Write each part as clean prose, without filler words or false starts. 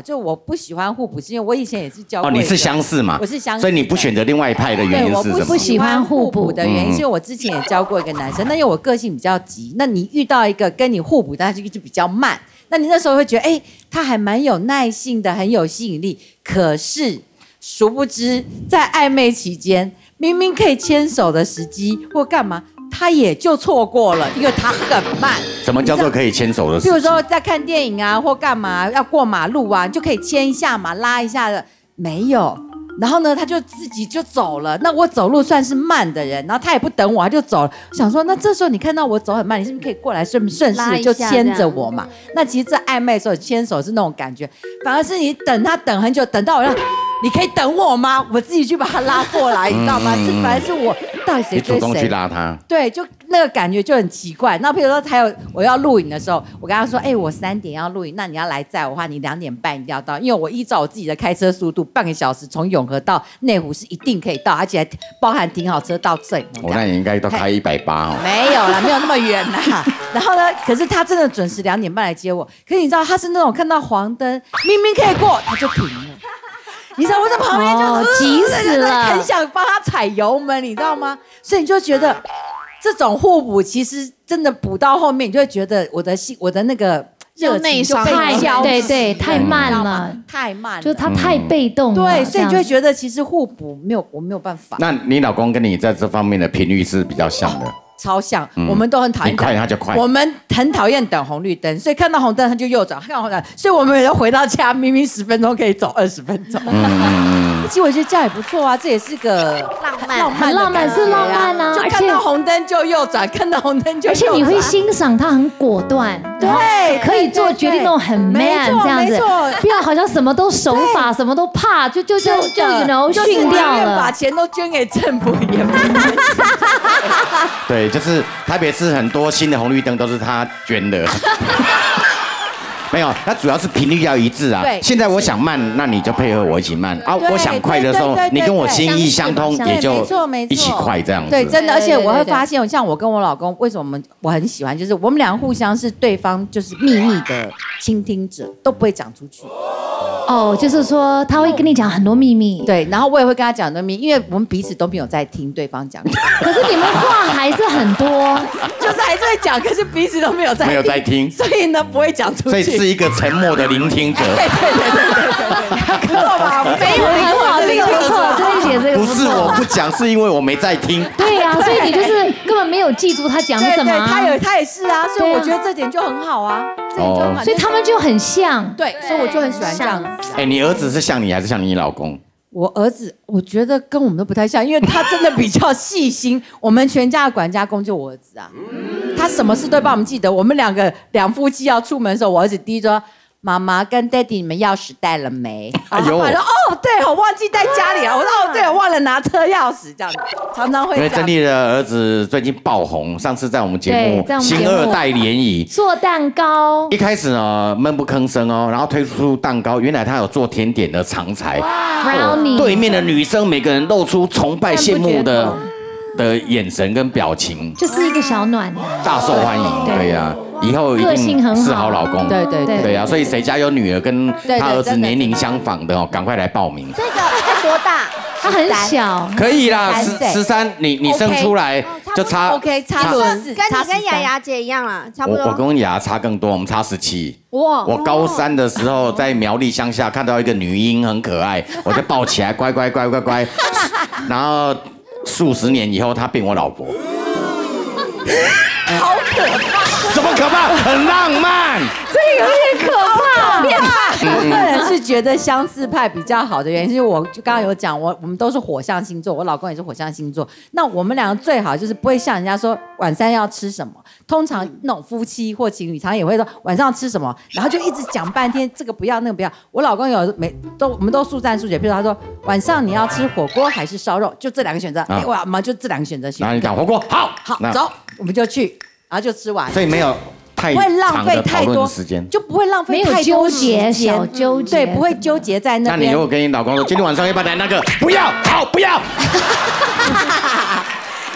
就我不喜欢互补，是因为我以前也是教过。 哦，你是相似嘛？ 我是相似， 所以你不选择另外一派的原因是什么？ 我不喜欢互补的原因，是因为我之前也教过一个男生，那因为我个性比较急，那你遇到一个跟你互补，但是就比较慢，那你那时候会觉得，哎，他还蛮有耐性的，很有吸引力。可是殊不知，在暧昧期间，明明可以牵手的时机或干嘛。他也就错过了，因为他很慢。 什么叫做可以牵手的时机？ 比如说在看电影啊，或干嘛要过马路啊，你就可以牵一下嘛，拉一下的，没有。然后呢，他就自己就走了。那我走路算是慢的人，然后他也不等我，他就走了。想说，那这时候你看到我走很慢，你是不是可以过来顺势就牵着我嘛？那其实这暧昧的时候牵手是那种感觉，反而是你等他等很久，等到我让。你可以等我吗？我自己去把他拉过来，你知道吗？反而是我到底谁追谁？ 你主动去拉他。 对，就那个感觉就很奇怪。那比如说，还有我要录影的时候，我跟他说：“哎，我3点要录影，那你要来载我的话，你2点半一定要到，因为我依照我自己的开车速度，半个小时从永和到内湖是一定可以到，而且还包含停好车到这里。” 那你应该都开180哦。 没有啦，没有那么远啦。然后呢，可是他真的准时2点半来接我。可是你知道，他是那种看到黄灯明明可以过，他就停了。你知道我在旁边就急死了， 很想帮他踩油门，你知道吗？所以你就觉得这种互补，其实真的补到后面，你就会觉得我的那个热情就被消对对，太慢了， 太慢了， 就是他太被动了。 对，所以你就会觉得其实互补我没有办法。 那你老公跟你在这方面的频率是比较像的。 超像，我们都很讨厌。 你快他就快。 我们很讨厌等红绿灯，所以看到红灯他就右转，看到红灯，所以我们也要回到家，明明10分钟可以走20分钟。其实我觉得这样也不错啊，这也是个很浪漫，是浪漫啊！ 就看到红灯就右转，看到红灯就右转。 而且你会欣赏他很果断， 对， 可以做决定那种很 man 这样子，不要好像什么都守法，什么都怕，就训掉了， 把钱都捐给政府也没对，就是台北市很多新的红绿灯都是他捐的。没有，它主要是频率要一致啊。现在我想慢，那你就配合我一起慢啊。我想快的时候，你跟我心意相通，也就一起快这样子。 对，真的，而且我会发现，像我跟我老公，为什么我很喜欢，就是我们两个互相是对方就是秘密的倾听者，都不会讲出去。 哦，就是说他会跟你讲很多秘密， 对，然后我也会跟他讲很多秘密，因为我们彼此都没有在听对方讲。 可是你们话还是很多， 就是还是会讲，可是彼此都没有在听，所以呢不会讲出去。 所以是一个沉默的聆听者。 对，不错吧？没有很好，这个不错，这一节这个不是我不讲，是因为我没在听。 对呀，所以你就是根本没有记住他讲什么。 他也是啊，所以我觉得这点就很好啊， 所以他们就很像。 对，所以我就很喜欢这样子。 哎，你儿子是像你还是像你老公？ 我儿子，我觉得跟我们都不太像，因为他真的比较细心。我们全家的管家公就我儿子啊，他什么事都帮我们记得。我们两夫妻要出门的时候，我儿子第一说：“妈妈跟爹地，你们钥匙带了没？”哎呦，我说：“哦，对，我忘记带家里了。”我说：“哦，对，我忘了拿车钥匙。”这样子常常会。 因为珍妮的儿子最近爆红，上次在我们节目《新二代联谊》 做蛋糕， 一开始呢闷不吭声哦，然后推出蛋糕，原来他有做甜点的长才。对面的女生每个人露出崇拜、羡慕的眼神跟表情， 就是一个小暖男， 大受欢迎。对呀，以后一定是好老公。对呀，所以谁家有女儿跟他儿子年龄相仿的哦，赶快来报名。 这个才多大？ 他很小， 可以啦，13，你生出来就差 OK， 差轮， 跟你跟雅雅姐一样啦，差不多。 我跟雅雅差更多，我们差17。哇！我高3的时候在苗栗乡下看到一个女婴很可爱，我就抱起来，乖，然后数十年以后她变我老婆。 好可怕！ 怎么可怕？很浪漫。 这个有点可怕， 变态。我个人是觉得相似派比较好的原因，是我就刚刚有讲，我们都是火象星座，我老公也是火象星座。那我们两个最好就是不会像人家说晚餐要吃什么，通常那种夫妻或情侣常也会说晚上要吃什么，然后就一直讲半天，这个不要那个不要。我老公我们都速战速决，比如他说晚上你要吃火锅还是烧肉，就这2个选择。哎，我妈就这2个选择选。 然后你讲火锅，好， 走，我们就去，然后就吃完。 所以没有。 不会浪费太多时间， 就不会浪费太多时间，小纠结，对，不会纠结在那边。 那你如果跟你老公说今天晚上要不要来那个，不要，好，不要。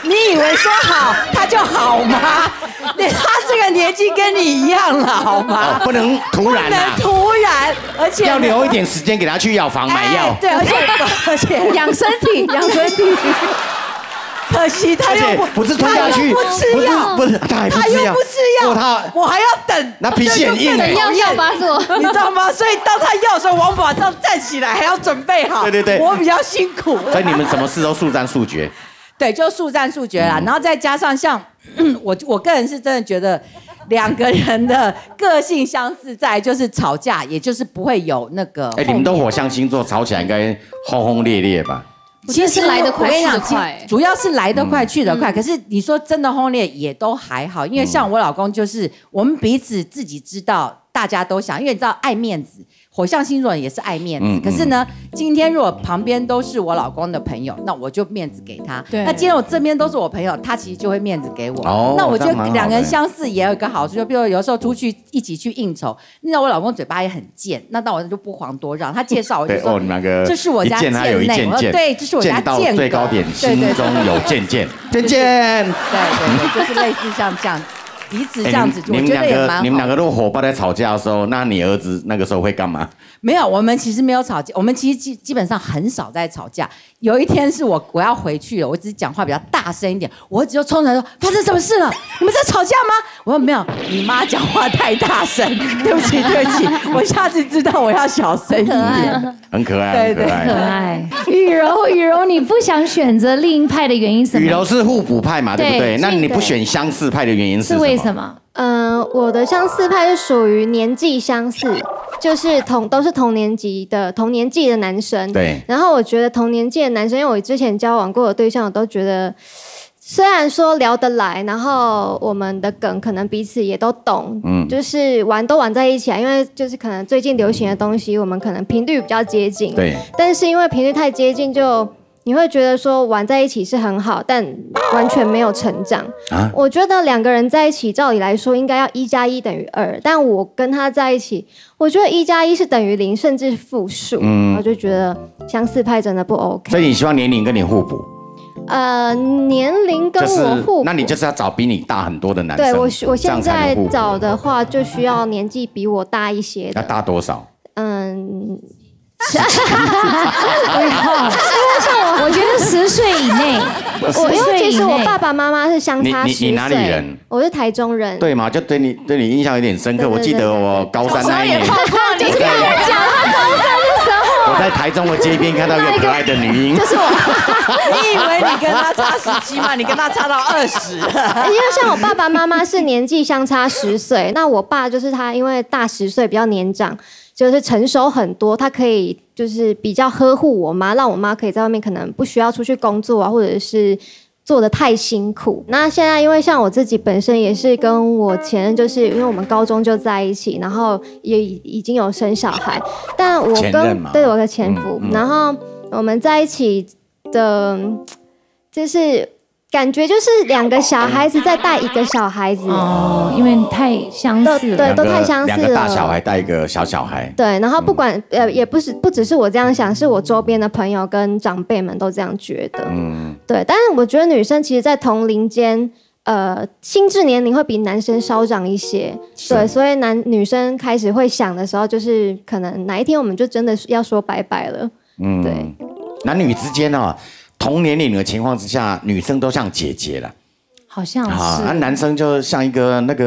你以为说好他就好吗？他这个年纪跟你一样了，好吗？ 不能突然不能突然，而且要留一点时间给他去药房买药。 对，而且养身体，养身体。 可惜他又不是吞下去， 不吃药， 不是他还不吃药， 我还要等， 那脾气很硬， 等药发作， 你知道吗？所以当他要的时候，我马上站起来，还要准备好。 对， 我比较辛苦。 所以你们什么事都速战速决。 对，就速战速决啦。然后再加上像我个人是真的觉得2个人的个性相似在，就是吵架，也就是不会有那个。 你们都火象星座，吵起来应该轰轰烈烈吧？ 其实来得快去得快， 主要是来得快去得快。可是你说真的轰烈也都还好，因为像我老公就是我们彼此自己知道，大家都想，因为你知道爱面子，火象星座人也是爱面子。可是呢，今天如果旁边都是我老公的朋友，那我就面子给他。那今天我这边都是我朋友，他其实就会面子给我。那我觉得2个人相似也有一个好处，就比如有时候出去一起去应酬，那我老公嘴巴也很贱，那我就不遑多让，他介绍我就说，这是我家贱内，我说对，这是我家贱最高点，心中有贱贱，贱贱。 对，就是类似像这样。彼此这样子，我觉得也蛮好。 你们2个如果火爆在吵架的时候，那你儿子那个时候会干嘛？ 没有，我们其实没有吵架，我们其实基本上很少在吵架。有一天是我要回去了，我只是讲话比较大声一点，我儿子就冲出来说：“发生什么事了？你们在吵架吗？”我说：“没有，你妈讲话太大声，对不起，我下次知道我要小声一点。” 很可爱， 对，可爱。雨柔，你不想选择另一派的原因是什么？ 雨柔是互补派嘛，对不对？那你不选相似派的原因是什么？ 为什么？ 我的相似派是属于年纪相似，就是都是同年纪的男生。 对。 然后我觉得同年纪的男生，因为我之前交往过的对象，我都觉得虽然说聊得来，然后我们的梗可能彼此也都懂，就是玩在一起啊。因为就是可能最近流行的东西，我们可能频率比较接近。 对。 但是因为频率太接近，就你会觉得说玩在一起是很好，但完全没有成长。我觉得2个人在一起，照理来说应该要1+1等于2，但我跟他在一起，我觉得1+1是等于0，甚至负数。我就觉得相似派真的不 OK。 所以你希望年龄跟你互补？ 年龄跟我互补， 那你就是要找比你大很多的男生。 对，我现在找的话，就需要年纪比我大一些的。 要大多少？ 我觉得10岁以内。 因为其实我爸爸妈妈是相差10岁。 你哪里人？ 我是台中人。 对嘛，就对你印象有点深刻。我记得我高3那一年， 你这样讲他高3的时候， 我在台中的街边看到一个可爱的女婴。 就是我。你以为你跟他差17吗？你跟他差到20。 因为像我爸爸妈妈是年纪相差10岁，那我爸就是他，因为大10岁比较年长。就是成熟很多，他可以就是比较呵护我妈，让我妈可以在外面可能不需要出去工作啊，或者是做得太辛苦。那现在因为像我自己本身也是跟我前任，就是因为我们高中就在一起，然后也已经有生小孩，但我对我的前夫，然后我们在一起的，就是感觉就是2个小孩子在带1个小孩子因为太相似了， 对，都太相似了。 2个大小孩带1个小孩， 对，然后不管也不只是我这样想，是我周边的朋友跟长辈们都这样觉得。对，但是我觉得女生其实，在同龄间，心智年龄会比男生稍长一些。对，所以女生开始会想的时候，就是可能哪一天我们就真的要说拜拜了。对， 男女之间同年龄的情况之下，女生都像姐姐了， 好像是。 男生就像一个那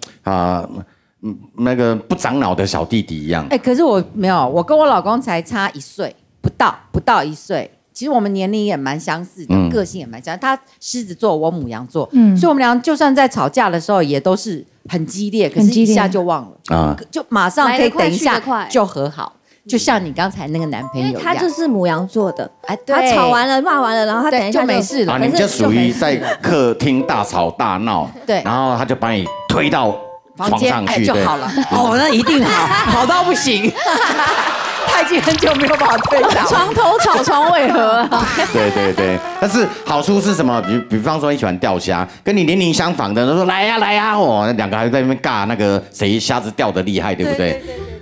个不长脑的小弟弟一样。 可是我没有，我跟我老公才差1岁，不到1岁。其实我们年龄也蛮相似的，个性也蛮相似。他狮子座，我牡羊座，所以我们俩就算在吵架的时候，也都是很激烈，可是一下就忘了，就马上可以等一下就和好。就像你刚才那个男朋友一样， 他就是牡羊座的， 他吵完了骂完了，然后他等一下就没事了。 你就属于在客厅大吵大闹， 对， 然后他就把你推到床上去就好了。那一定好，好到不行。他已经很久没有把我推倒， 床头吵床尾和。 对，但是好处是什么？比方说你喜欢钓虾，跟你年龄相仿的，都说来呀，2个还在那边尬那个谁虾子钓得厉害，对不对？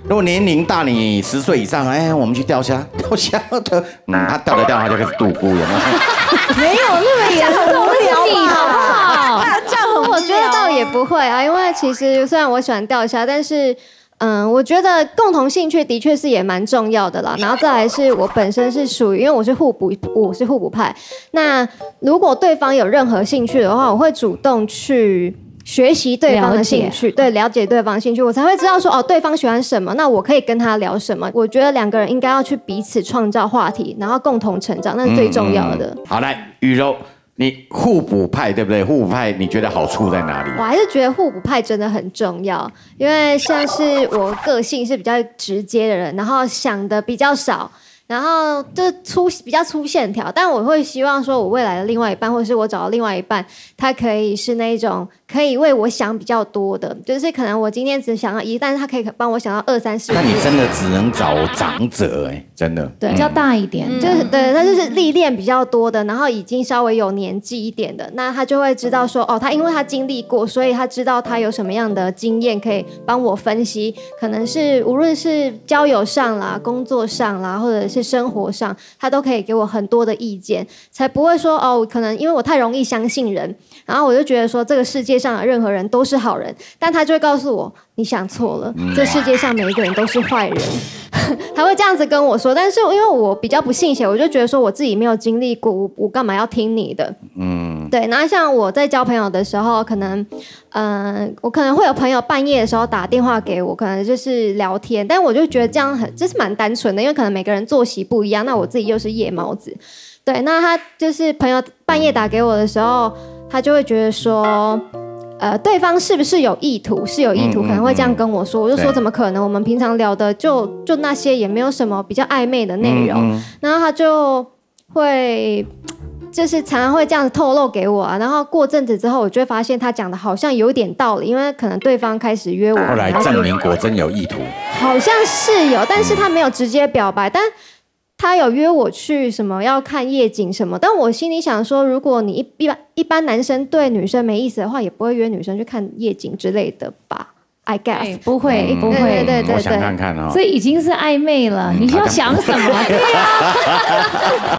如果年龄大你10岁以上，哎，我们去钓虾，钓虾的，他钓着钓他就开始度孤，有没有？ 没有那么严重， 那是你好不好？ 这样我觉得倒也不会啊，因为其实虽然我喜欢钓虾，但是。我觉得共同兴趣的确是也蛮重要的啦。然后再来是我本身是属于，因为我是互补派。那如果对方有任何兴趣的话，我会主动去学习对方的兴趣，对，了解对方的兴趣，我才会知道说哦，对方喜欢什么，那我可以跟他聊什么。我觉得2个人应该要去彼此创造话题，然后共同成长，那是最重要的。 好，来，雨柔。你互补派对不对？互补派你觉得好处在哪里？ 我还是觉得互补派真的很重要，因为像是我个性是比较直接的人，然后想的比较少，然后就比较粗线条。但我会希望说，我未来的另外一半，或者是我找到另外一半，他可以是那种可以为我想比较多的，就是可能我今天只想要1，但是他可以帮我想到2、3、4。 那你真的只能找长者真的， 对，比较大一点， 就是对，他就是历练比较多的，然后已经稍微有年纪一点的，那他就会知道说，哦，他因为他经历过，所以他知道他有什么样的经验可以帮我分析，可能是无论是交友上啦、工作上啦，或者是生活上，他都可以给我很多的意见，才不会说哦，可能因为我太容易相信人，然后我就觉得说这个世界上的任何人都是好人，但他就会告诉我你想错了，这世界上每一个人都是坏人。他会这样子跟我说，但是因为我比较不信邪，我就觉得说我自己没有经历过，我干嘛要听你的？对。那像我在交朋友的时候，可能，我可能会有朋友半夜的时候打电话给我，可能就是聊天，但我就觉得这样就是蛮单纯的，因为可能每个人作息不一样，那我自己又是夜猫子，对。那他就是朋友半夜打给我的时候，他就会觉得说。对方是不是有意图？是有意图，可能会这样跟我说。我就说怎么可能？我们平常聊的就那些，也没有什么比较暧昧的内容。然后他就会就是常常会这样透露给我啊。然后过阵子之后，我就会发现他讲的好像有点道理，因为可能对方开始约我。 后来证明果真有意图， 好像是有，但是他没有直接表白，但。他有约我去什么要看夜景什么，但我心里想说，如果你一般男生对女生没意思的话，也不会约女生去看夜景之类的吧 ？I guess 不会， 对， 我想看看哦， 这已经是暧昧了，你要想什么？